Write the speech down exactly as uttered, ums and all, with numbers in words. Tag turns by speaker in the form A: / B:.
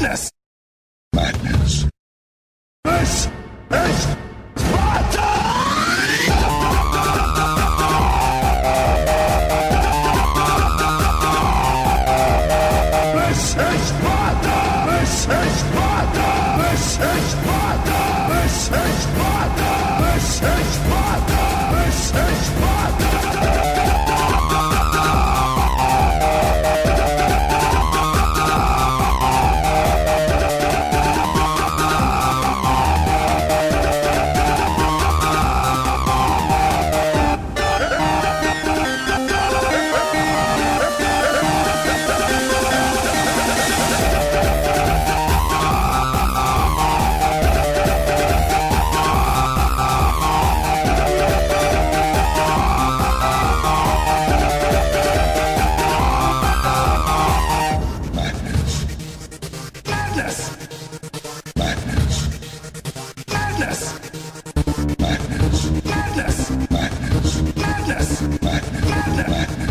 A: Madness!
B: Madness.
A: This is Sparta! This is Sparta! This is Sparta! This is Sparta! This is Sparta! This is Sparta! This is Sparta! Madness!
B: Madness.
A: Madness!
B: Madness.
A: Madness!
B: Madness.
A: Madness!
B: Madness.
A: Madness!
B: Madness.